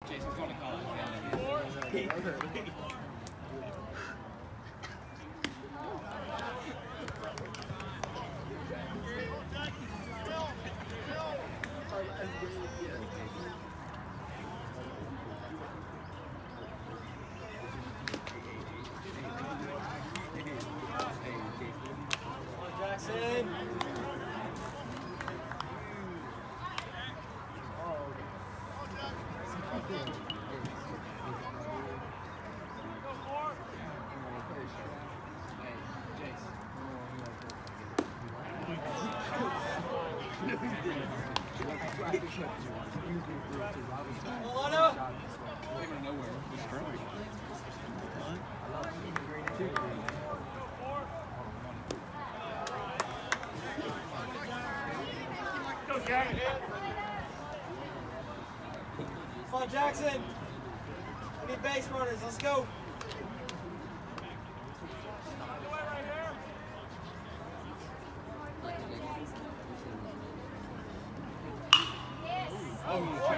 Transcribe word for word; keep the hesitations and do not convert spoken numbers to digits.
Jason's going to college. Jackson. Come on, Jackson. We need base runners. Let's go. Oh,